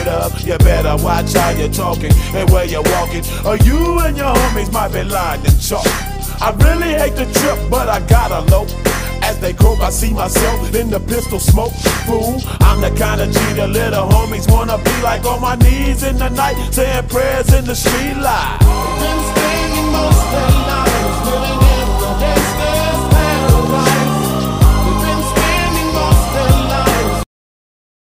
afraid of. You better watch how you're talking and where you're walking, or you and your homies might be lined in chalk. I really hate the trip, but I gotta low. As they croak, I see myself in the pistol smoke. Fool, I'm the kind of G the little homies wanna be like, on my knees in the night, saying prayers in the street light. Been staying most of the night.